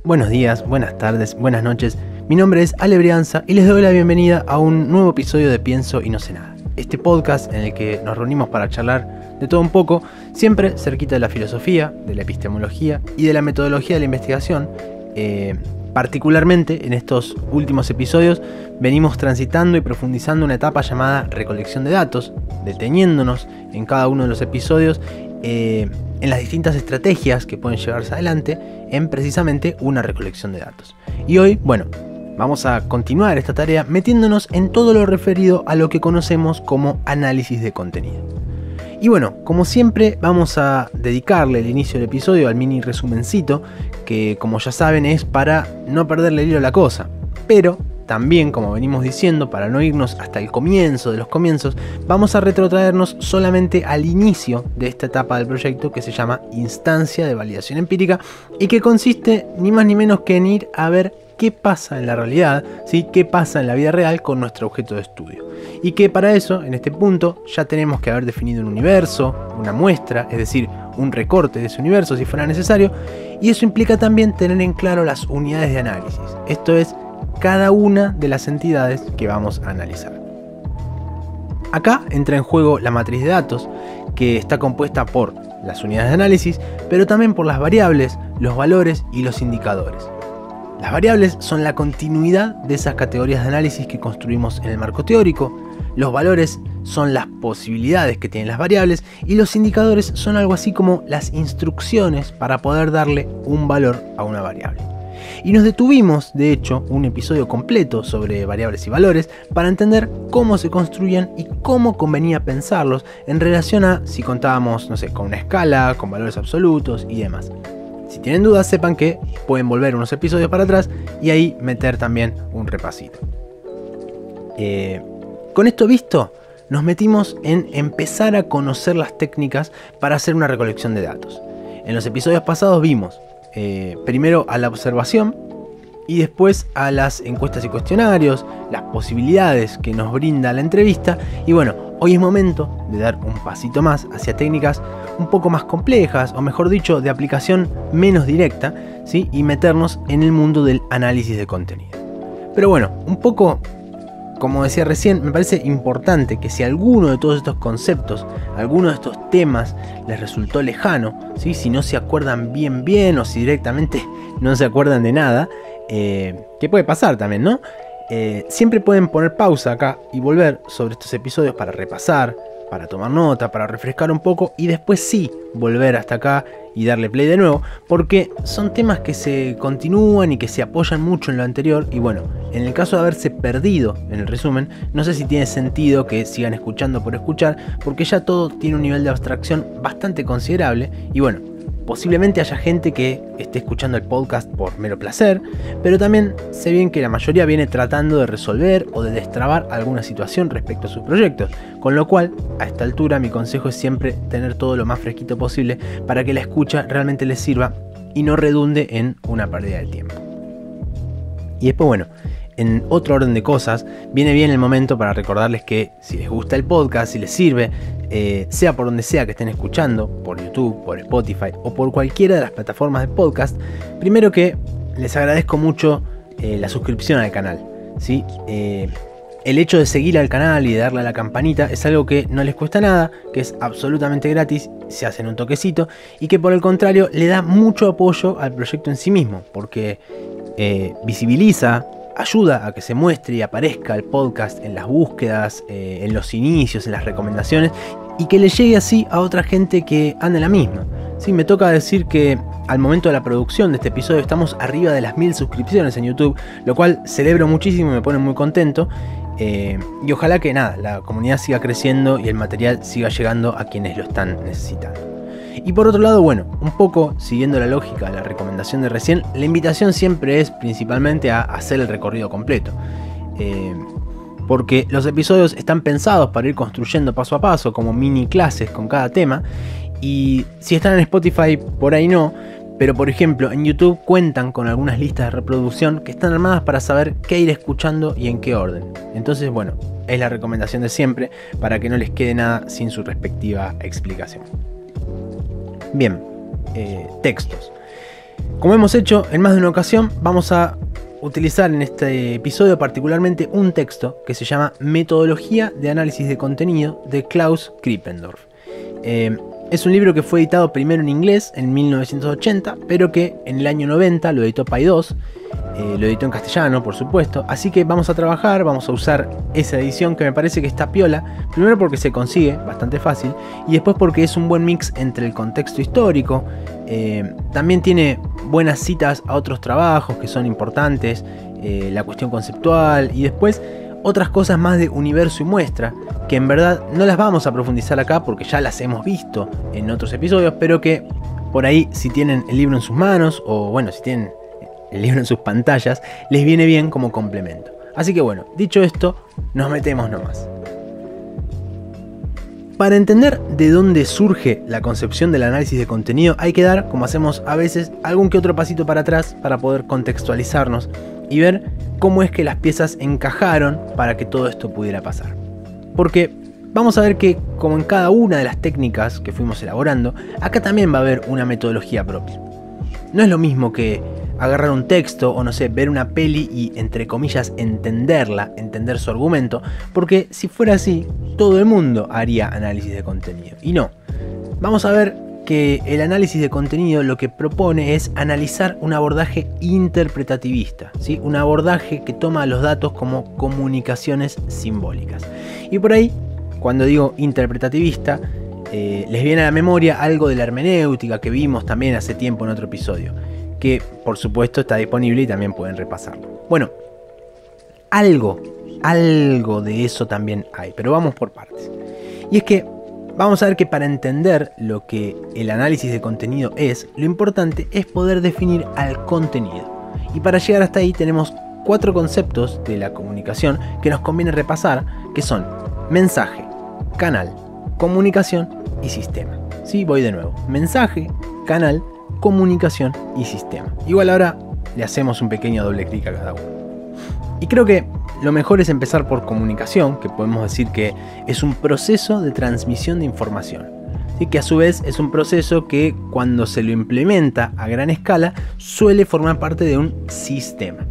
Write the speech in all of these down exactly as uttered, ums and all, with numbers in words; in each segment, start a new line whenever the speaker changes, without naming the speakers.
Buenos días, buenas tardes, buenas noches. Mi nombre es Ale Brianza y les doy la bienvenida a un nuevo episodio de Pienso y no sé nada. Este podcast en el que nos reunimos para charlar de todo un poco, siempre cerquita de la filosofía, de la epistemología y de la metodología de la investigación. Eh, particularmente en estos últimos episodios venimos transitando y profundizando una etapa llamada recolección de datos, deteniéndonos en cada uno de los episodios eh, en las distintas estrategias que pueden llevarse adelante en precisamente una recolección de datos. Y hoy, bueno, vamos a continuar esta tarea metiéndonos en todo lo referido a lo que conocemos como análisis de contenido. Y bueno, como siempre vamos a dedicarle el inicio del episodio al mini resumencito, que como ya saben es para no perderle el hilo a la cosa, pero también, como venimos diciendo, para no irnos hasta el comienzo de los comienzos, vamos a retrotraernos solamente al inicio de esta etapa del proyecto que se llama instancia de validación empírica y que consiste ni más ni menos que en ir a ver qué pasa en la realidad, ¿sí? Qué pasa en la vida real con nuestro objeto de estudio. Y que para eso, en este punto, ya tenemos que haber definido un universo, una muestra, es decir, un recorte de ese universo si fuera necesario, y eso implica también tener en claro las unidades de análisis, esto es, cada una de las entidades que vamos a analizar. Acá entra en juego la matriz de datos, que está compuesta por las unidades de análisis, pero también por las variables, los valores y los indicadores. Las variables son la continuidad de esas categorías de análisis que construimos en el marco teórico, los valores son las posibilidades que tienen las variables y los indicadores son algo así como las instrucciones para poder darle un valor a una variable. Y nos detuvimos, de hecho, un episodio completo sobre variables y valores para entender cómo se construyen y cómo convenía pensarlos en relación a si contábamos, no sé, con una escala, con valores absolutos y demás. Si tienen dudas, sepan que pueden volver unos episodios para atrás y ahí meter también un repasito. Eh, con esto visto, nos metimos en empezar a conocer las técnicas para hacer una recolección de datos. En los episodios pasados vimos eh, primero a la observación y después a las encuestas y cuestionarios, las posibilidades que nos brinda la entrevista y bueno, hoy es momento de dar un pasito más hacia técnicas un poco más complejas o mejor dicho de aplicación menos directa, ¿sí? Y meternos en el mundo del análisis de contenido. Pero bueno, un poco como decía recién, me parece importante que si alguno de todos estos conceptos, alguno de estos temas les resultó lejano, ¿sí? Si no se acuerdan bien bien o si directamente no se acuerdan de nada, eh, que puede pasar también, ¿no? Eh, siempre pueden poner pausa acá y volver sobre estos episodios para repasar, para tomar nota, para refrescar un poco y después sí volver hasta acá y darle play de nuevo, porque son temas que se continúan y que se apoyan mucho en lo anterior y bueno, en el caso de haberse perdido en el resumen, no sé si tiene sentido que sigan escuchando por escuchar, porque ya todo tiene un nivel de abstracción bastante considerable y bueno, posiblemente haya gente que esté escuchando el podcast por mero placer, pero también sé bien que la mayoría viene tratando de resolver o de destrabar alguna situación respecto a sus proyectos, con lo cual, a esta altura mi consejo es siempre tener todo lo más fresquito posible para que la escucha realmente les sirva y no redunde en una pérdida de tiempo. Y después, bueno, en otro orden de cosas, viene bien el momento para recordarles que si les gusta el podcast, si les sirve, eh, sea por donde sea que estén escuchando, por YouTube, por Spotify o por cualquiera de las plataformas de podcast, primero que les agradezco mucho eh, la suscripción al canal, ¿sí? Eh, el hecho de seguir al canal y de darle a la campanita es algo que no les cuesta nada, que es absolutamente gratis, se hacen un toquecito y que por el contrario le da mucho apoyo al proyecto en sí mismo, porque eh, visibiliza, ayuda a que se muestre y aparezca el podcast en las búsquedas, eh, en los inicios, en las recomendaciones y que le llegue así a otra gente que anda en la misma. Sí, me toca decir que al momento de la producción de este episodio estamos arriba de las mil suscripciones en YouTube, lo cual celebro muchísimo y me pone muy contento. Eh, y ojalá que nada, la comunidad siga creciendo y el material siga llegando a quienes lo están necesitando. Y por otro lado, bueno, un poco siguiendo la lógica de la recomendación de recién, la invitación siempre es principalmente a hacer el recorrido completo. Eh, porque los episodios están pensados para ir construyendo paso a paso, como mini clases con cada tema. Y si están en Spotify, por ahí no. Pero por ejemplo, en YouTube cuentan con algunas listas de reproducción que están armadas para saber qué ir escuchando y en qué orden. Entonces, bueno, es la recomendación de siempre para que no les quede nada sin su respectiva explicación. Bien, eh, textos. Como hemos hecho en más de una ocasión, vamos a utilizar en este episodio particularmente un texto que se llama Metodología de Análisis de Contenido de Klaus Krippendorff. Eh, es un libro que fue editado primero en inglés en mil novecientos ochenta, pero que en el año noventa lo editó Paidós, eh, lo editó en castellano por supuesto, así que vamos a trabajar, vamos a usar esa edición que me parece que está piola, primero porque se consigue bastante fácil y después porque es un buen mix entre el contexto histórico, eh, también tiene buenas citas a otros trabajos que son importantes, eh, la cuestión conceptual y después otras cosas más de universo y muestra, que en verdad no las vamos a profundizar acá porque ya las hemos visto en otros episodios, pero que por ahí si tienen el libro en sus manos o bueno, si tienen el libro en sus pantallas, les viene bien como complemento. Así que bueno, dicho esto, nos metemos nomás. Para entender de dónde surge la concepción del análisis de contenido hay que dar, como hacemos a veces, algún que otro pasito para atrás para poder contextualizarnos y ver cómo es que las piezas encajaron para que todo esto pudiera pasar. Porque vamos a ver que, como en cada una de las técnicas que fuimos elaborando, acá también va a haber una metodología propia. No es lo mismo que agarrar un texto o no sé, ver una peli y entre comillas entenderla, entender su argumento, porque si fuera así, todo el mundo haría análisis de contenido. Y no, vamos a ver que el análisis de contenido lo que propone es analizar un abordaje interpretativista, ¿sí? Un abordaje que toma los datos como comunicaciones simbólicas. Y por ahí, cuando digo interpretativista, eh, les viene a la memoria algo de la hermenéutica que vimos también hace tiempo en otro episodio, que por supuesto está disponible y también pueden repasarlo. Bueno, algo, algo de eso también hay, pero vamos por partes. Y es que vamos a ver que para entender lo que el análisis de contenido es, lo importante es poder definir al contenido. Y para llegar hasta ahí tenemos cuatro conceptos de la comunicación que nos conviene repasar, que son mensaje, canal, comunicación y sistema. Sí, voy de nuevo. Mensaje, canal, comunicación y sistema. Igual ahora le hacemos un pequeño doble clic a cada uno. Y creo que lo mejor es empezar por comunicación, que podemos decir que es un proceso de transmisión de información. ¿Sí? Que a su vez es un proceso que cuando se lo implementa a gran escala suele formar parte de un sistema.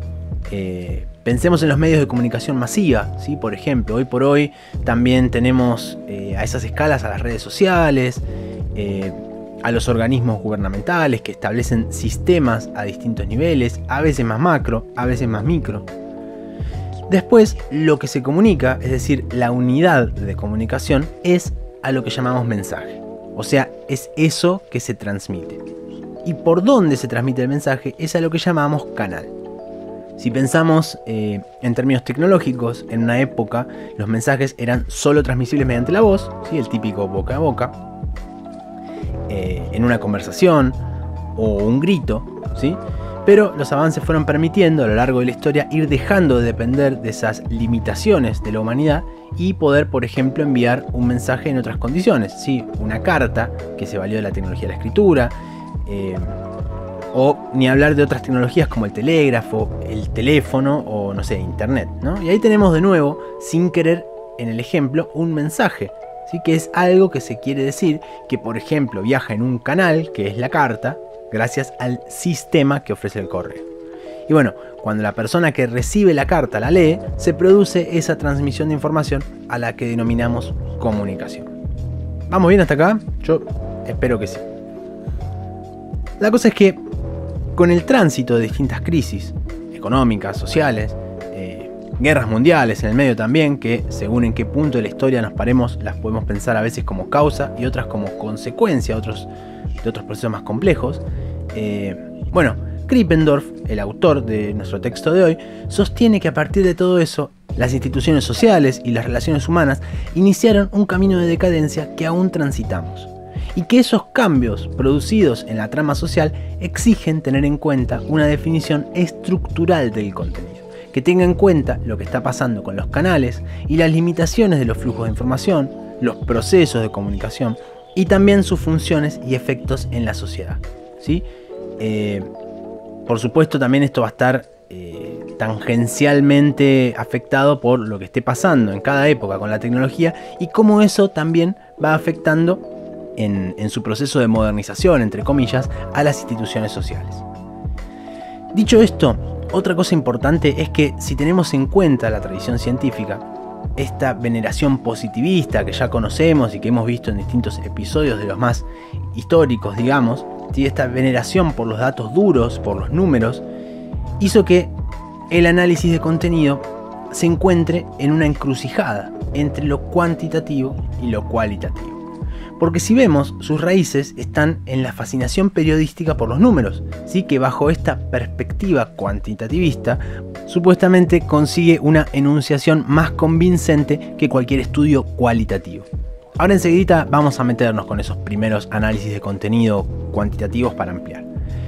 Eh, pensemos en los medios de comunicación masiva, ¿sí? Por ejemplo, hoy por hoy también tenemos eh, a esas escalas a las redes sociales, eh, a los organismos gubernamentales que establecen sistemas a distintos niveles, a veces más macro, a veces más micro. Después, lo que se comunica, es decir, la unidad de comunicación, es a lo que llamamos mensaje. O sea, es eso que se transmite. Y por dónde se transmite el mensaje es a lo que llamamos canal. Si pensamos eh, en términos tecnológicos, en una época los mensajes eran solo transmisibles mediante la voz, ¿sí? El típico boca a boca, eh, en una conversación o un grito, ¿sí? Pero los avances fueron permitiendo a lo largo de la historia ir dejando de depender de esas limitaciones de la humanidad y poder, por ejemplo, enviar un mensaje en otras condiciones, ¿sí? Una carta que se valió de la tecnología de la escritura, eh, o ni hablar de otras tecnologías como el telégrafo, el teléfono o no sé, internet, ¿no? Y ahí tenemos de nuevo, sin querer, en el ejemplo, un mensaje, ¿sí? Que es algo que se quiere decir que, por ejemplo, viaja en un canal, que es la carta, gracias al sistema que ofrece el correo. Y bueno, cuando la persona que recibe la carta la lee, se produce esa transmisión de información a la que denominamos comunicación. ¿Vamos bien hasta acá? Yo espero que sí. La cosa es que con el tránsito de distintas crisis económicas, sociales, eh, guerras mundiales en el medio también, que según en qué punto de la historia nos paremos, las podemos pensar a veces como causa y otras como consecuencia, otros de otros procesos más complejos. Eh, bueno, Krippendorff, el autor de nuestro texto de hoy, sostiene que a partir de todo eso, las instituciones sociales y las relaciones humanas iniciaron un camino de decadencia que aún transitamos, y que esos cambios producidos en la trama social exigen tener en cuenta una definición estructural del contenido, que tenga en cuenta lo que está pasando con los canales y las limitaciones de los flujos de información, los procesos de comunicación, y también sus funciones y efectos en la sociedad, ¿sí? Eh, por supuesto también esto va a estar eh, tangencialmente afectado por lo que esté pasando en cada época con la tecnología y cómo eso también va afectando en, en su proceso de modernización, entre comillas, a las instituciones sociales. Dicho esto, otra cosa importante es que si tenemos en cuenta la tradición científica, esta veneración positivista que ya conocemos y que hemos visto en distintos episodios de los más históricos, digamos, ¿sí? Esta veneración por los datos duros, por los números, hizo que el análisis de contenido se encuentre en una encrucijada entre lo cuantitativo y lo cualitativo. Porque si vemos, sus raíces están en la fascinación periodística por los números, ¿sí? Que bajo esta perspectiva cuantitativista supuestamente consigue una enunciación más convincente que cualquier estudio cualitativo. Ahora enseguida vamos a meternos con esos primeros análisis de contenido cuantitativos para ampliar.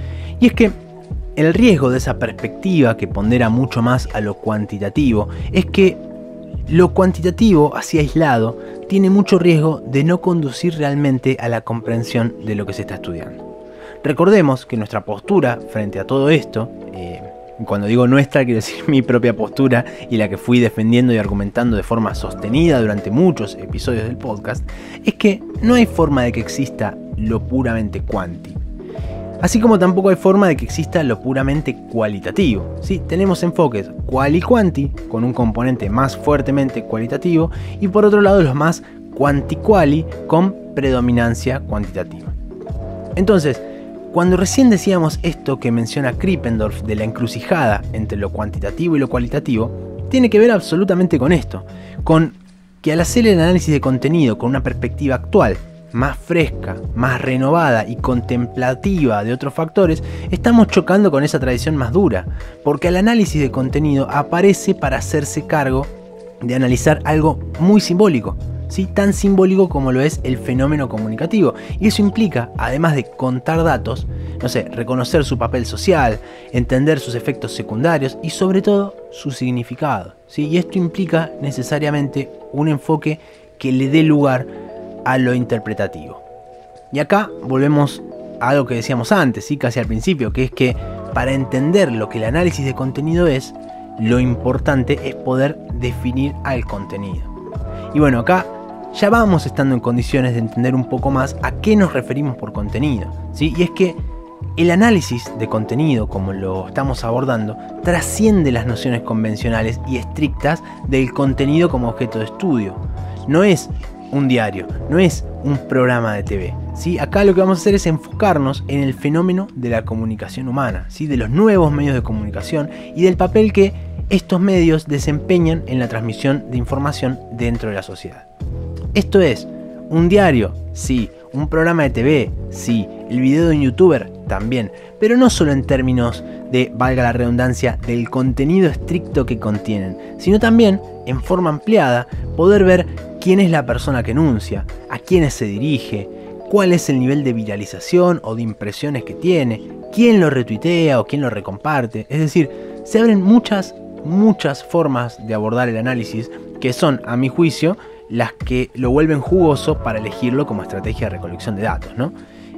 Y es que el riesgo de esa perspectiva que pondera mucho más a lo cuantitativo es que lo cuantitativo, así aislado, tiene mucho riesgo de no conducir realmente a la comprensión de lo que se está estudiando. Recordemos que nuestra postura frente a todo esto, eh, cuando digo nuestra quiero decir mi propia postura y la que fui defendiendo y argumentando de forma sostenida durante muchos episodios del podcast, es que no hay forma de que exista lo puramente cuanti. Así como tampoco hay forma de que exista lo puramente cualitativo. ¿Sí? Tenemos enfoques cual y cuanti, con un componente más fuertemente cualitativo, y por otro lado los más cuanti-quali, con predominancia cuantitativa. Entonces, cuando recién decíamos esto que menciona Krippendorff de la encrucijada entre lo cuantitativo y lo cualitativo, tiene que ver absolutamente con esto, con que al hacer el análisis de contenido con una perspectiva actual, más fresca, más renovada y contemplativa de otros factores, estamos chocando con esa tradición más dura, porque el análisis de contenido aparece para hacerse cargo de analizar algo muy simbólico, ¿sí? Tan simbólico como lo es el fenómeno comunicativo, y eso implica, además de contar datos, no sé, reconocer su papel social, entender sus efectos secundarios y sobre todo su significado, ¿sí? Y esto implica necesariamente un enfoque que le dé lugar a lo interpretativo. Y acá volvemos a algo que decíamos antes, ¿sí? Casi al principio, que es que para entender lo que el análisis de contenido es, lo importante es poder definir al contenido. Y bueno, acá ya vamos estando en condiciones de entender un poco más a qué nos referimos por contenido, ¿sí? Y es que el análisis de contenido, como lo estamos abordando, trasciende las nociones convencionales y estrictas del contenido como objeto de estudio. No es un diario, no es un programa de T V, ¿sí? Acá lo que vamos a hacer es enfocarnos en el fenómeno de la comunicación humana, ¿sí? De los nuevos medios de comunicación y del papel que estos medios desempeñan en la transmisión de información dentro de la sociedad. Esto es, un diario, sí, un programa de T V, sí, el video de un youtuber, también, pero no solo en términos de, valga la redundancia, del contenido estricto que contienen, sino también, en forma ampliada, poder ver quién es la persona que enuncia, a quiénes se dirige, cuál es el nivel de viralización o de impresiones que tiene, quién lo retuitea o quién lo recomparte. Es decir, se abren muchas, muchas formas de abordar el análisis que son, a mi juicio, las que lo vuelven jugoso para elegirlo como estrategia de recolección de datos, ¿no?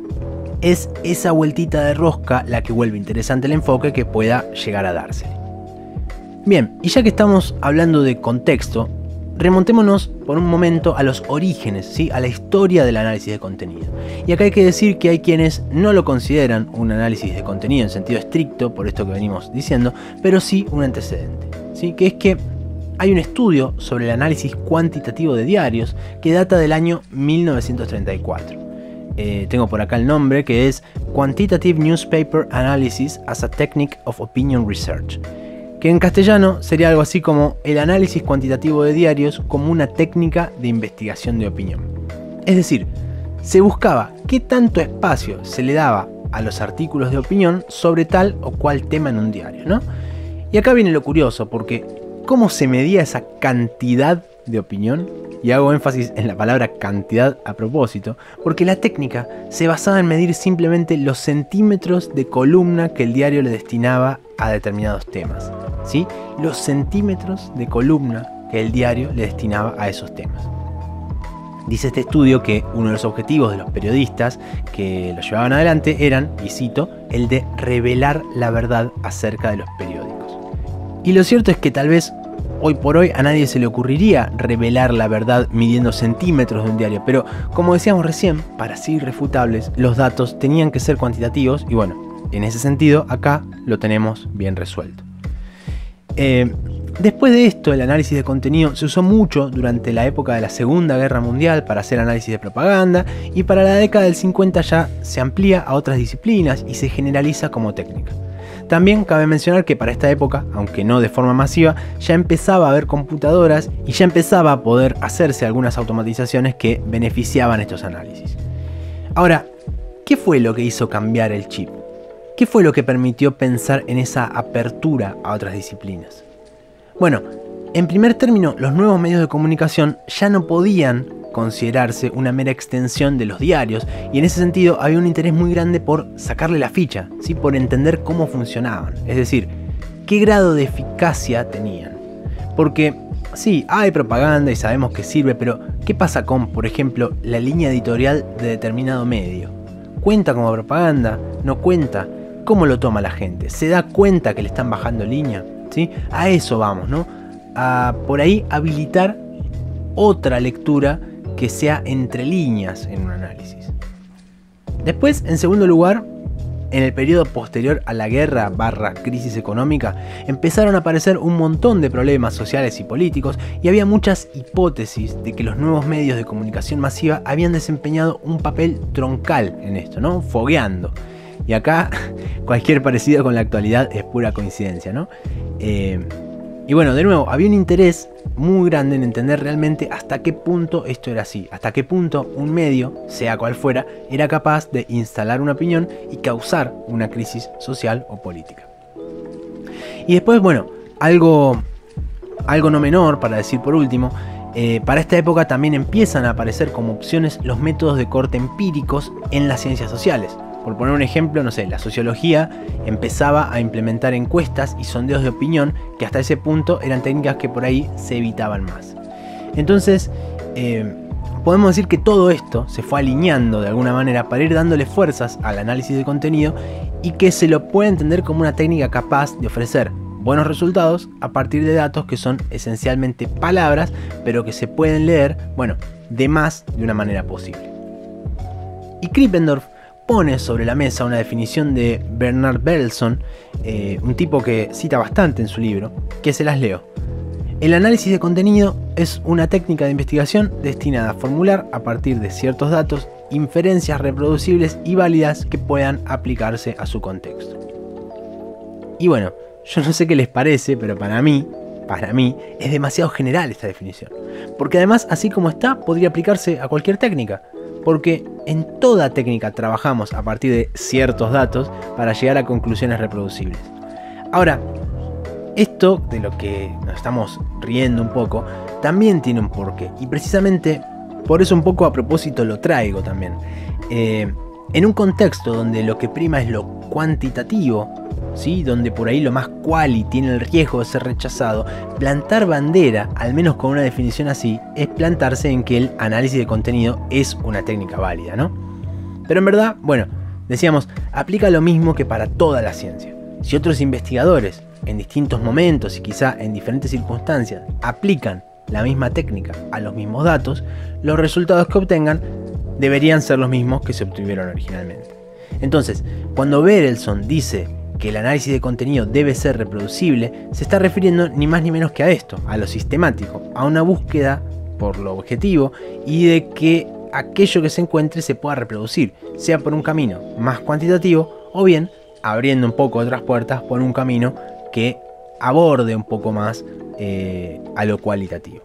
Es esa vueltita de rosca la que vuelve interesante el enfoque que pueda llegar a darse. Bien, y ya que estamos hablando de contexto, remontémonos por un momento a los orígenes, ¿sí? A la historia del análisis de contenido. Y acá hay que decir que hay quienes no lo consideran un análisis de contenido en sentido estricto, por esto que venimos diciendo, pero sí un antecedente, ¿sí? Que es que hay un estudio sobre el análisis cuantitativo de diarios que data del año mil novecientos treinta y cuatro. Eh, tengo por acá el nombre, que es Quantitative Newspaper Analysis as a Technique of Opinion Research, que en castellano sería algo así como el análisis cuantitativo de diarios como una técnica de investigación de opinión. Es decir, se buscaba qué tanto espacio se le daba a los artículos de opinión sobre tal o cual tema en un diario, ¿no? Y acá viene lo curioso, porque ¿cómo se medía esa cantidad de opinión? Y hago énfasis en la palabra cantidad a propósito, porque la técnica se basaba en medir simplemente los centímetros de columna que el diario le destinaba a determinados temas, ¿sí? Los centímetros de columna que el diario le destinaba a esos temas. Dice este estudio que uno de los objetivos de los periodistas que lo llevaban adelante eran, y cito, el de revelar la verdad acerca de los periódicos. Y lo cierto es que tal vez hoy por hoy a nadie se le ocurriría revelar la verdad midiendo centímetros de un diario, pero como decíamos recién, para ser irrefutables, los datos tenían que ser cuantitativos y bueno, en ese sentido acá lo tenemos bien resuelto. Eh, después de esto, el análisis de contenido se usó mucho durante la época de la Segunda Guerra Mundial para hacer análisis de propaganda y para la década del cincuenta ya se amplía a otras disciplinas y se generaliza como técnica. También cabe mencionar que para esta época, aunque no de forma masiva, ya empezaba a haber computadoras y ya empezaba a poder hacerse algunas automatizaciones que beneficiaban estos análisis. Ahora, ¿qué fue lo que hizo cambiar el chip? ¿Qué fue lo que permitió pensar en esa apertura a otras disciplinas? Bueno, en primer término, los nuevos medios de comunicación ya no podían considerarse una mera extensión de los diarios y en ese sentido había un interés muy grande por sacarle la ficha, ¿sí? Por entender cómo funcionaban, es decir, qué grado de eficacia tenían. Porque sí, hay propaganda y sabemos que sirve, pero ¿qué pasa con, por ejemplo, la línea editorial de determinado medio? ¿Cuenta como propaganda? ¿No cuenta? ¿Cómo lo toma la gente? ¿Se da cuenta que le están bajando línea? ¿Sí? A eso vamos, ¿no? A por ahí habilitar otra lectura que sea entre líneas en un análisis. Después, en segundo lugar, en el periodo posterior a la guerra barra crisis económica, empezaron a aparecer un montón de problemas sociales y políticos y había muchas hipótesis de que los nuevos medios de comunicación masiva habían desempeñado un papel troncal en esto, ¿no? Fogueando. Y acá cualquier parecido con la actualidad es pura coincidencia, ¿no? Eh, y bueno, de nuevo, había un interés muy grande en entender realmente hasta qué punto esto era así, hasta qué punto un medio, sea cual fuera, era capaz de instalar una opinión y causar una crisis social o política. Y después, bueno, algo, algo no menor, para decir por último, eh, para esta época también empiezan a aparecer como opciones los métodos de corte empíricos en las ciencias sociales. Por poner un ejemplo, no sé, la sociología empezaba a implementar encuestas y sondeos de opinión que hasta ese punto eran técnicas que por ahí se evitaban más. Entonces, eh, podemos decir que todo esto se fue alineando de alguna manera para ir dándole fuerzas al análisis de contenido y que se lo puede entender como una técnica capaz de ofrecer buenos resultados a partir de datos que son esencialmente palabras, pero que se pueden leer, bueno, de más de una manera posible. Y Krippendorff pone sobre la mesa una definición de Bernard Belson, eh, un tipo que cita bastante en su libro, que se las leo. El análisis de contenido es una técnica de investigación destinada a formular a partir de ciertos datos inferencias reproducibles y válidas que puedan aplicarse a su contexto. Y bueno, yo no sé qué les parece, pero para mí, para mí es demasiado general esta definición, porque además así como está podría aplicarse a cualquier técnica. Porque en toda técnica trabajamos a partir de ciertos datos para llegar a conclusiones reproducibles. Ahora, esto de lo que nos estamos riendo un poco, también tiene un porqué. Y precisamente por eso un poco a propósito lo traigo también. Eh, en un contexto donde lo que prima es lo cuantitativo, ¿sí? Donde por ahí lo más quali tiene el riesgo de ser rechazado, plantar bandera, al menos con una definición así, es plantarse en que el análisis de contenido es una técnica válida, ¿no? Pero en verdad, bueno, decíamos, aplica lo mismo que para toda la ciencia. Si otros investigadores, en distintos momentos y quizá en diferentes circunstancias, aplican la misma técnica a los mismos datos, los resultados que obtengan deberían ser los mismos que se obtuvieron originalmente. Entonces, cuando Berelson dice que el análisis de contenido debe ser reproducible, se está refiriendo ni más ni menos que a esto, a lo sistemático, a una búsqueda por lo objetivo y de que aquello que se encuentre se pueda reproducir, sea por un camino más cuantitativo o bien abriendo un poco otras puertas por un camino que aborde un poco más eh, a lo cualitativo.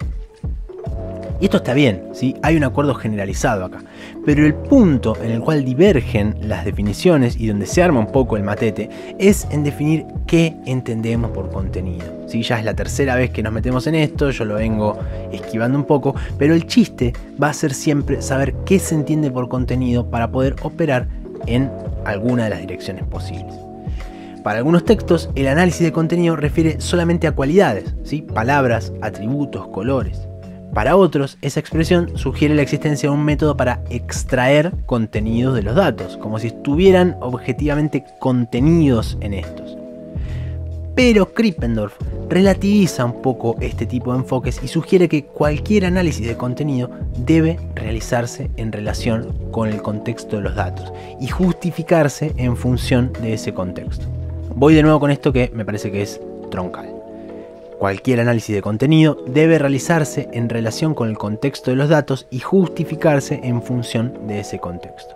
Y esto está bien, ¿sí? Hay un acuerdo generalizado acá, pero el punto en el cual divergen las definiciones y donde se arma un poco el matete es en definir qué entendemos por contenido. ¿Sí? Ya es la tercera vez que nos metemos en esto, yo lo vengo esquivando un poco, pero el chiste va a ser siempre saber qué se entiende por contenido para poder operar en alguna de las direcciones posibles. Para algunos textos, el análisis de contenido refiere solamente a cualidades, ¿sí? Palabras, atributos, colores. Para otros, esa expresión sugiere la existencia de un método para extraer contenidos de los datos, como si estuvieran objetivamente contenidos en estos. Pero Krippendorff relativiza un poco este tipo de enfoques y sugiere que cualquier análisis de contenido debe realizarse en relación con el contexto de los datos y justificarse en función de ese contexto. Voy de nuevo con esto que me parece que es troncal. Cualquier análisis de contenido debe realizarse en relación con el contexto de los datos y justificarse en función de ese contexto.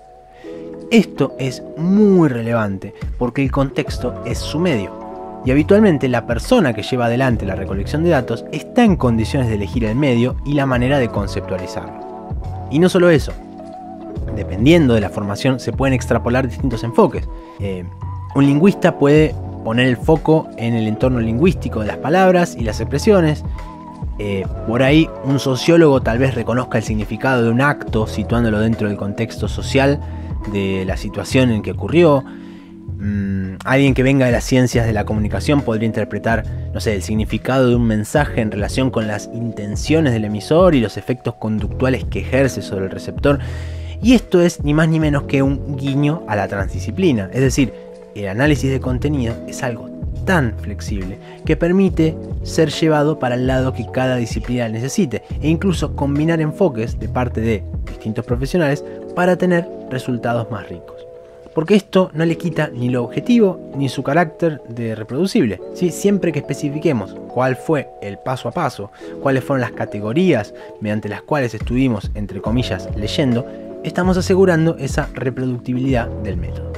Esto es muy relevante porque el contexto es su medio. Y habitualmente la persona que lleva adelante la recolección de datos está en condiciones de elegir el medio y la manera de conceptualizarlo. Y no solo eso, dependiendo de la formación se pueden extrapolar distintos enfoques. Eh, un lingüista puede poner el foco en el entorno lingüístico de las palabras y las expresiones. Eh, por ahí un sociólogo tal vez reconozca el significado de un acto situándolo dentro del contexto social de la situación en que ocurrió. Mm, alguien que venga de las ciencias de la comunicación podría interpretar, no sé, el significado de un mensaje en relación con las intenciones del emisor y los efectos conductuales que ejerce sobre el receptor. Y esto es ni más ni menos que un guiño a la transdisciplina. Es decir, el análisis de contenido es algo tan flexible que permite ser llevado para el lado que cada disciplina necesite e incluso combinar enfoques de parte de distintos profesionales para tener resultados más ricos. Porque esto no le quita ni lo objetivo ni su carácter de reproducible. ¿Sí? Siempre que especifiquemos cuál fue el paso a paso, cuáles fueron las categorías mediante las cuales estuvimos, entre comillas, leyendo, estamos asegurando esa reproductibilidad del método.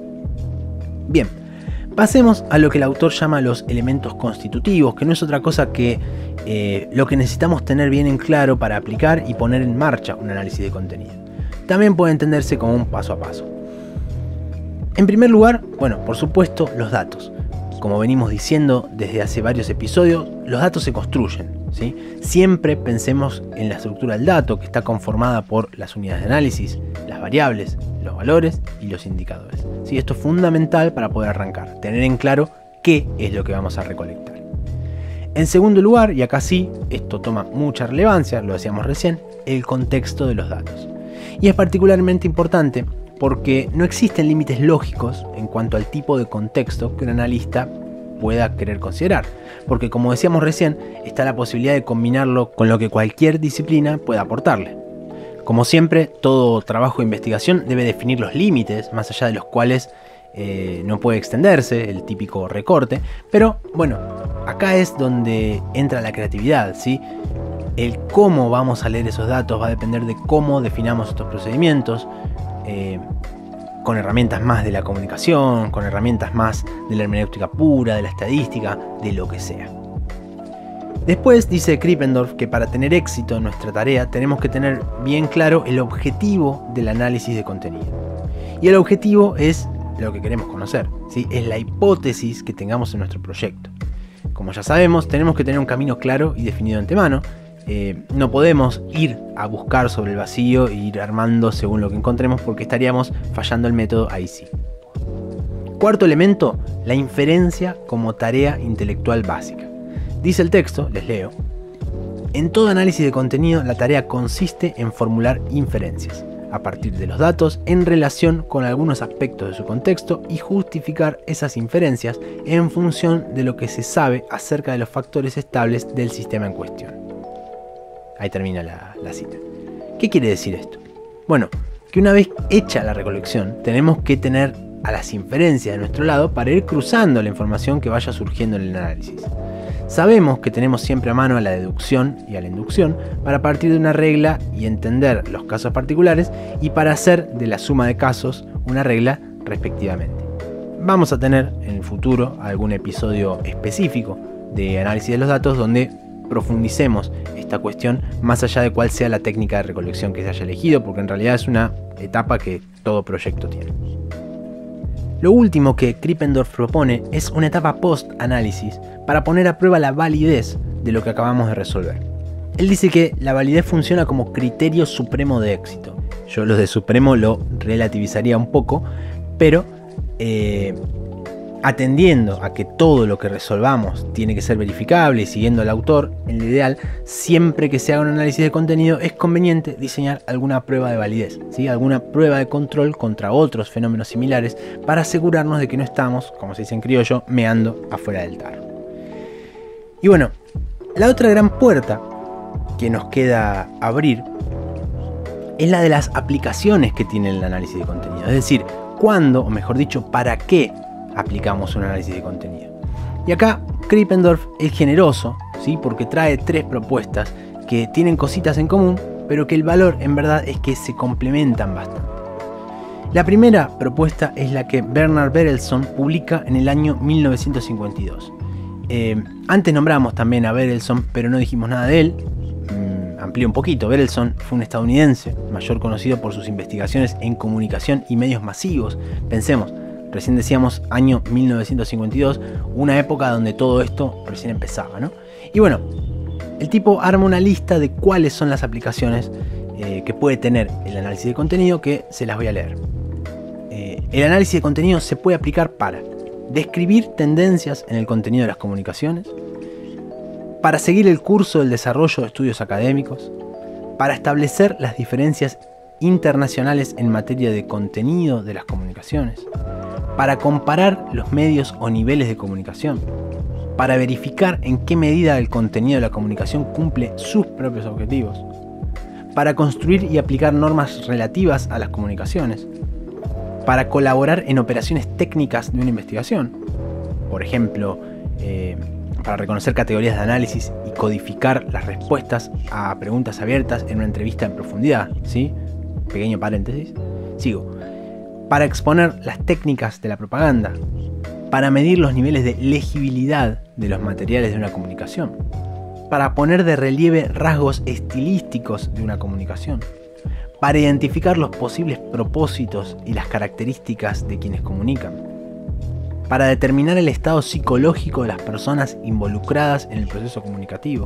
Bien, pasemos a lo que el autor llama los elementos constitutivos, que no es otra cosa que eh, lo que necesitamos tener bien en claro para aplicar y poner en marcha un análisis de contenido. También puede entenderse como un paso a paso. En primer lugar, bueno, por supuesto, los datos. Como venimos diciendo desde hace varios episodios, los datos se construyen, ¿sí? Siempre pensemos en la estructura del dato, que está conformada por las unidades de análisis, las variables, los valores y los indicadores. ¿Sí? Esto es fundamental para poder arrancar, tener en claro qué es lo que vamos a recolectar. En segundo lugar, y acá sí, esto toma mucha relevancia, lo decíamos recién, el contexto de los datos. Y es particularmente importante porque no existen límites lógicos en cuanto al tipo de contexto que un analista pueda querer considerar, porque como decíamos recién, está la posibilidad de combinarlo con lo que cualquier disciplina pueda aportarle. Como siempre, todo trabajo de investigación debe definir los límites, más allá de los cuales eh, no puede extenderse, el típico recorte, pero bueno, acá es donde entra la creatividad, ¿sí? El cómo vamos a leer esos datos va a depender de cómo definamos estos procedimientos, Eh, con herramientas más de la comunicación, con herramientas más de la hermenéutica pura, de la estadística, de lo que sea. Después dice Krippendorff que para tener éxito en nuestra tarea tenemos que tener bien claro el objetivo del análisis de contenido. Y el objetivo es lo que queremos conocer, ¿sí? Es la hipótesis que tengamos en nuestro proyecto. Como ya sabemos, tenemos que tener un camino claro y definido de antemano. Eh, no podemos ir a buscar sobre el vacío e ir armando según lo que encontremos porque estaríamos fallando el método ahí sí. Cuarto elemento, la inferencia como tarea intelectual básica. Dice el texto, les leo: en todo análisis de contenido la tarea consiste en formular inferencias a partir de los datos en relación con algunos aspectos de su contexto y justificar esas inferencias en función de lo que se sabe acerca de los factores estables del sistema en cuestión. Ahí termina la, la cita. ¿Qué quiere decir esto? Bueno, que una vez hecha la recolección, tenemos que tener a las inferencias de nuestro lado para ir cruzando la información que vaya surgiendo en el análisis. Sabemos que tenemos siempre a mano a la deducción y a la inducción para partir de una regla y entender los casos particulares y para hacer de la suma de casos una regla respectivamente. Vamos a tener en el futuro algún episodio específico de análisis de los datos donde profundicemos esta cuestión más allá de cuál sea la técnica de recolección que se haya elegido, porque en realidad es una etapa que todo proyecto tiene. Lo último que Krippendorff propone es una etapa post-análisis para poner a prueba la validez de lo que acabamos de resolver. Él dice que la validez funciona como criterio supremo de éxito. Yo lo de supremo lo relativizaría un poco, pero eh, atendiendo a que todo lo que resolvamos tiene que ser verificable y siguiendo al autor, en lo ideal, siempre que se haga un análisis de contenido es conveniente diseñar alguna prueba de validez, ¿sí? Alguna prueba de control contra otros fenómenos similares para asegurarnos de que no estamos, como se dice en criollo, meando afuera del tarro. Y bueno, la otra gran puerta que nos queda abrir es la de las aplicaciones que tiene el análisis de contenido. Es decir, cuándo, o mejor dicho, para qué aplicamos un análisis de contenido. Y acá Krippendorff es generoso, ¿sí? Porque trae tres propuestas que tienen cositas en común, pero que el valor en verdad es que se complementan bastante. La primera propuesta es la que Bernard Berelson publica en el año mil novecientos cincuenta y dos. Eh, antes nombramos también a Berelson, pero no dijimos nada de él. Mm, amplío un poquito. Berelson fue un estadounidense, mayor conocido por sus investigaciones en comunicación y medios masivos. Pensemos, recién decíamos año mil novecientos cincuenta y dos, una época donde todo esto recién empezaba, ¿no? Y bueno, el tipo arma una lista de cuáles son las aplicaciones eh, que puede tener el análisis de contenido, que se las voy a leer. Eh, el análisis de contenido se puede aplicar para describir tendencias en el contenido de las comunicaciones, para seguir el curso del desarrollo de estudios académicos, para establecer las diferencias internacionales en materia de contenido de las comunicaciones, para comparar los medios o niveles de comunicación, para verificar en qué medida el contenido de la comunicación cumple sus propios objetivos, para construir y aplicar normas relativas a las comunicaciones, para colaborar en operaciones técnicas de una investigación, por ejemplo, eh, para reconocer categorías de análisis y codificar las respuestas a preguntas abiertas en una entrevista en profundidad, ¿sí? Pequeño paréntesis. Sigo. Para exponer las técnicas de la propaganda, para medir los niveles de legibilidad de los materiales de una comunicación, para poner de relieve rasgos estilísticos de una comunicación, para identificar los posibles propósitos y las características de quienes comunican, para determinar el estado psicológico de las personas involucradas en el proceso comunicativo,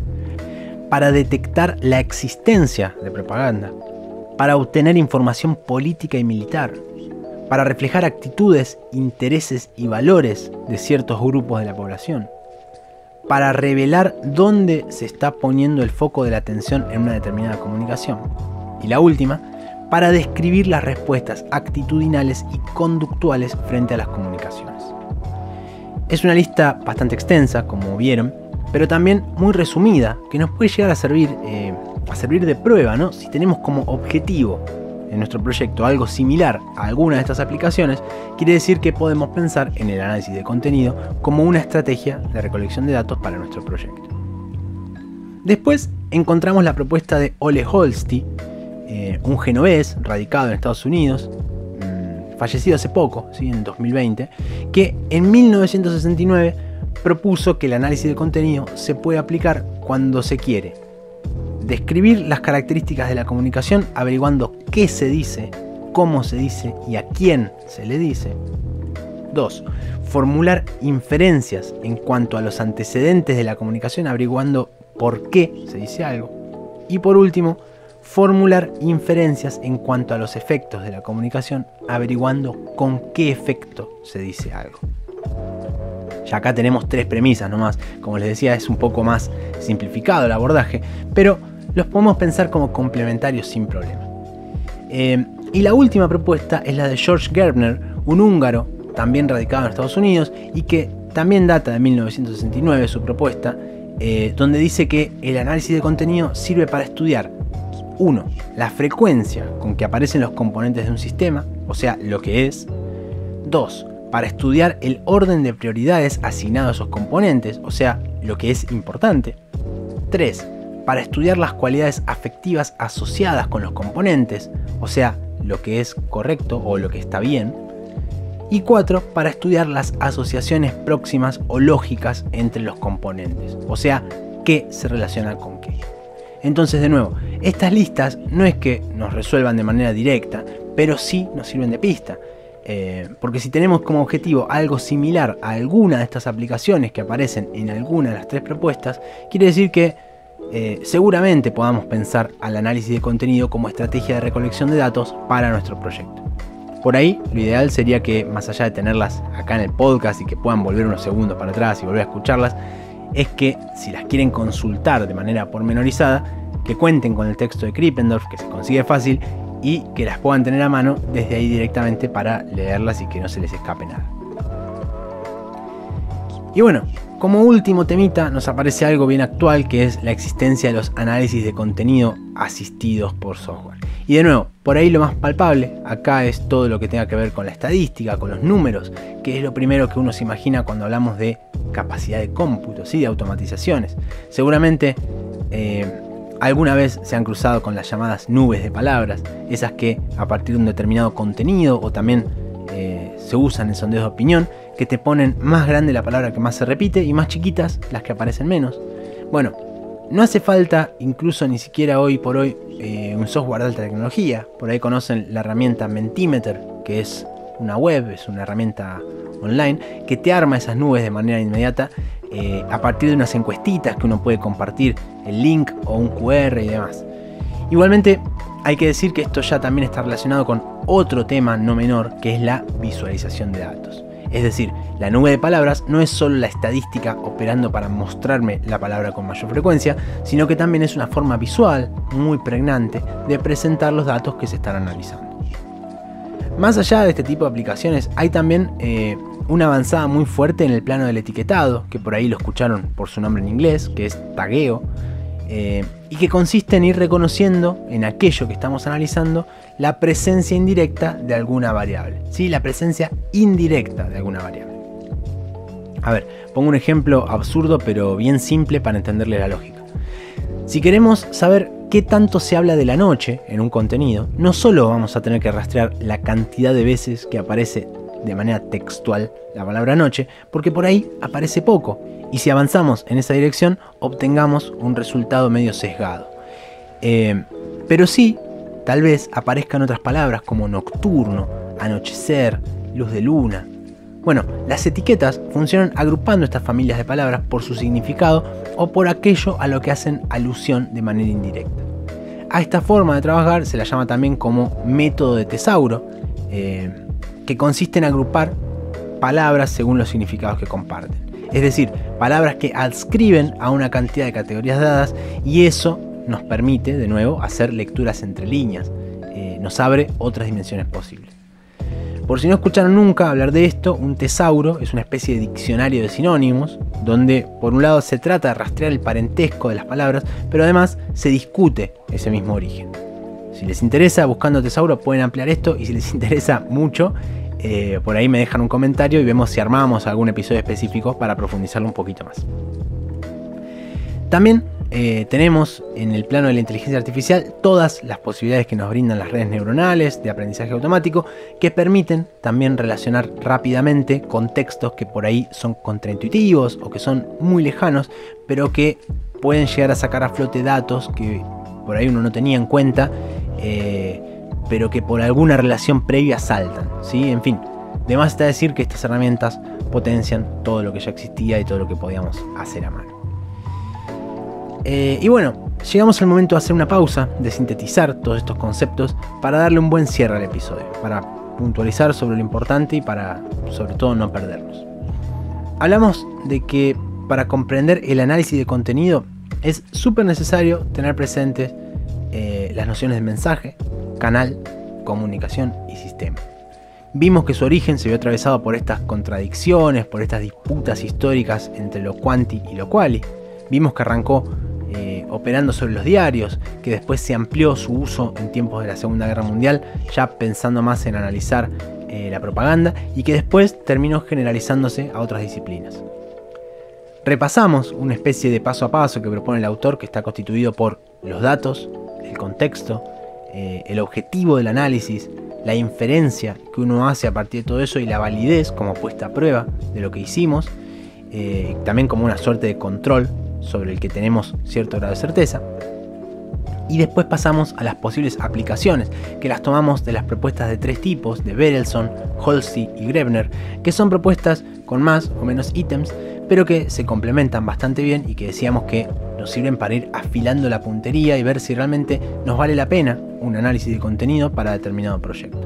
para detectar la existencia de propaganda, para obtener información política y militar, para reflejar actitudes, intereses y valores de ciertos grupos de la población, para revelar dónde se está poniendo el foco de la atención en una determinada comunicación. Y la última, para describir las respuestas actitudinales y conductuales frente a las comunicaciones. Es una lista bastante extensa, como vieron, pero también muy resumida, que nos puede llegar a servir, eh, a servir de prueba, ¿no? Si tenemos como objetivo en nuestro proyecto algo similar a alguna de estas aplicaciones, quiere decir que podemos pensar en el análisis de contenido como una estrategia de recolección de datos para nuestro proyecto. Después encontramos la propuesta de Ole Holsti, eh, un genovés radicado en Estados Unidos, mmm, fallecido hace poco, ¿sí? En dos mil veinte, que en mil novecientos sesenta y nueve propuso que el análisis de contenido se puede aplicar cuando se quiere describir las características de la comunicación averiguando qué se dice, cómo se dice y a quién se le dice. dos. Formular inferencias en cuanto a los antecedentes de la comunicación averiguando por qué se dice algo. Y por último, formular inferencias en cuanto a los efectos de la comunicación averiguando con qué efecto se dice algo. Ya acá tenemos tres premisas nomás. Como les decía, es un poco más simplificado el abordaje, pero los podemos pensar como complementarios sin problema. Eh, y la última propuesta es la de George Gerbner, un húngaro también radicado en Estados Unidos y que también data de mil novecientos sesenta y nueve su propuesta, eh, donde dice que el análisis de contenido sirve para estudiar uno. La frecuencia con que aparecen los componentes de un sistema, o sea, lo que es. dos. Para estudiar el orden de prioridades asignado a esos componentes, o sea, lo que es importante. tres. Para estudiar las cualidades afectivas asociadas con los componentes, o sea, lo que es correcto o lo que está bien. Y cuatro. Para estudiar las asociaciones próximas o lógicas entre los componentes, o sea, qué se relaciona con qué. Entonces, de nuevo, estas listas no es que nos resuelvan de manera directa, pero sí nos sirven de pista. Eh, porque si tenemos como objetivo algo similar a alguna de estas aplicaciones que aparecen en alguna de las tres propuestas, quiere decir que eh, seguramente podamos pensar al análisis de contenido como estrategia de recolección de datos para nuestro proyecto. Por ahí, lo ideal sería que, más allá de tenerlas acá en el podcast y que puedan volver unos segundos para atrás y volver a escucharlas, es que si las quieren consultar de manera pormenorizada, que cuenten con el texto de Krippendorff, que se consigue fácil, y que las puedan tener a mano desde ahí directamente para leerlas y que no se les escape nada. Y bueno, como último temita nos aparece algo bien actual, que es la existencia de los análisis de contenido asistidos por software. Y de nuevo, por ahí lo más palpable acá es todo lo que tenga que ver con la estadística, con los números, que es lo primero que uno se imagina cuando hablamos de capacidad de cómputo, ¿sí? De automatizaciones. Seguramente eh, alguna vez se han cruzado con las llamadas nubes de palabras, esas que a partir de un determinado contenido o también eh, se usan en sondeos de opinión, que te ponen más grande la palabra que más se repite y más chiquitas las que aparecen menos. Bueno, no hace falta incluso ni siquiera hoy por hoy eh, un software de alta tecnología. Por ahí conocen la herramienta Mentimeter, que es una web, es una herramienta online que te arma esas nubes de manera inmediata eh, a partir de unas encuestitas que uno puede compartir el link o un cu erre y demás. Igualmente hay que decir que esto ya también está relacionado con otro tema no menor, que es la visualización de datos. Es decir, la nube de palabras no es solo la estadística operando para mostrarme la palabra con mayor frecuencia, sino que también es una forma visual muy pregnante de presentar los datos que se están analizando. Más allá de este tipo de aplicaciones, hay también eh, una avanzada muy fuerte en el plano del etiquetado, que por ahí lo escucharon por su nombre en inglés, que es tagueo, eh, y que consiste en ir reconociendo en aquello que estamos analizando la presencia indirecta de alguna variable. ¿Sí? La presencia indirecta de alguna variable. A ver, pongo un ejemplo absurdo pero bien simple para entenderle la lógica. Si queremos saber qué tanto se habla de la noche en un contenido, no solo vamos a tener que rastrear la cantidad de veces que aparece de manera textual la palabra noche, porque por ahí aparece poco, y si avanzamos en esa dirección obtengamos un resultado medio sesgado. Eh, pero sí, tal vez aparezcan otras palabras como nocturno, anochecer, luz de luna. Bueno, las etiquetas funcionan agrupando estas familias de palabras por su significado o por aquello a lo que hacen alusión de manera indirecta. A esta forma de trabajar se la llama también como método de tesauro, eh, que consiste en agrupar palabras según los significados que comparten. Es decir, palabras que adscriben a una cantidad de categorías dadas, y eso nos permite, de nuevo, hacer lecturas entre líneas. Eh, nos abre otras dimensiones posibles. Por si no escucharon nunca hablar de esto, un tesauro es una especie de diccionario de sinónimos, donde por un lado se trata de rastrear el parentesco de las palabras, pero además se discute ese mismo origen. Si les interesa, buscando tesauro pueden ampliar esto, y si les interesa mucho, eh, por ahí me dejan un comentario y vemos si armamos algún episodio específico para profundizarlo un poquito más. También Eh, tenemos en el plano de la inteligencia artificial todas las posibilidades que nos brindan las redes neuronales de aprendizaje automático, que permiten también relacionar rápidamente contextos que por ahí son contraintuitivos o que son muy lejanos, pero que pueden llegar a sacar a flote datos que por ahí uno no tenía en cuenta, eh, pero que por alguna relación previa saltan, ¿sí? En fin, de más está decir que estas herramientas potencian todo lo que ya existía y todo lo que podíamos hacer a mano. Eh, y bueno, llegamos al momento de hacer una pausa, de sintetizar todos estos conceptos para darle un buen cierre al episodio, para puntualizar sobre lo importante y para, sobre todo, no perdernos. Hablamos de que para comprender el análisis de contenido es súper necesario tener presentes eh, las nociones de mensaje, canal, comunicación y sistema. Vimos que su origen se vio atravesado por estas contradicciones, por estas disputas históricas entre lo quanti y lo quali. Vimos que arrancó Eh, operando sobre los diarios, que después se amplió su uso en tiempos de la Segunda Guerra Mundial, ya pensando más en analizar eh, la propaganda, y que después terminó generalizándose a otras disciplinas. Repasamos una especie de paso a paso que propone el autor, que está constituido por los datos, el contexto, eh, el objetivo del análisis, la inferencia que uno hace a partir de todo eso y la validez como puesta a prueba de lo que hicimos, eh, también como una suerte de control sobre el que tenemos cierto grado de certeza. Y después pasamos a las posibles aplicaciones, que las tomamos de las propuestas de tres tipos, de Berelson, Holsey y Grebner, que son propuestas con más o menos ítems, pero que se complementan bastante bien y que decíamos que nos sirven para ir afilando la puntería y ver si realmente nos vale la pena un análisis de contenido para determinado proyecto.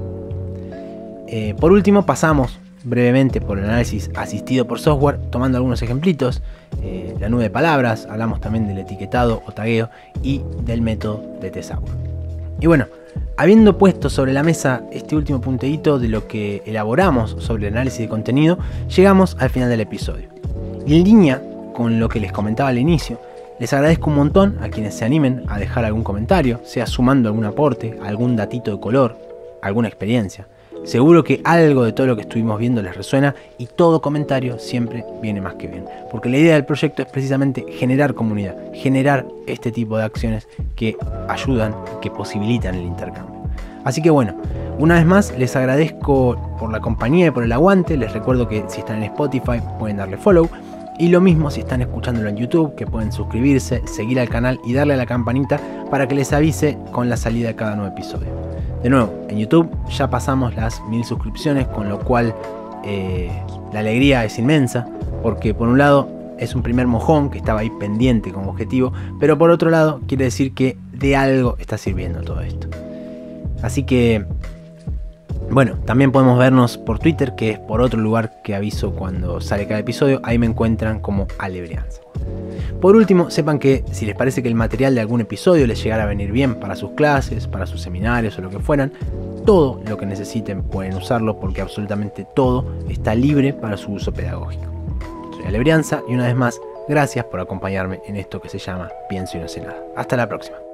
Eh, por último, pasamos brevemente por el análisis asistido por software, tomando algunos ejemplitos, eh, la nube de palabras, hablamos también del etiquetado o tagueo y del método de tesauro. Y bueno, habiendo puesto sobre la mesa este último punteíto de lo que elaboramos sobre el análisis de contenido, llegamos al final del episodio. Y en línea con lo que les comentaba al inicio, les agradezco un montón a quienes se animen a dejar algún comentario, sea sumando algún aporte, algún datito de color, alguna experiencia. Seguro que algo de todo lo que estuvimos viendo les resuena y todo comentario siempre viene más que bien. Porque la idea del proyecto es precisamente generar comunidad, generar este tipo de acciones que ayudan, que posibilitan el intercambio. Así que bueno, una vez más les agradezco por la compañía y por el aguante. Les recuerdo que si están en Spotify pueden darle follow. Y lo mismo si están escuchándolo en YouTube, que pueden suscribirse, seguir al canal y darle a la campanita para que les avise con la salida de cada nuevo episodio. De nuevo, en YouTube ya pasamos las mil suscripciones, con lo cual eh, la alegría es inmensa, porque por un lado es un primer mojón que estaba ahí pendiente como objetivo, pero por otro lado quiere decir que de algo está sirviendo todo esto. Así que, bueno, también podemos vernos por Twitter, que es por otro lugar que aviso cuando sale cada episodio. Ahí me encuentran como Alebrianza. Por último, sepan que si les parece que el material de algún episodio les llegara a venir bien para sus clases, para sus seminarios o lo que fueran, todo lo que necesiten pueden usarlo, porque absolutamente todo está libre para su uso pedagógico. Soy Alebrianza y una vez más, gracias por acompañarme en esto que se llama Pienso y no sé nada. Hasta la próxima.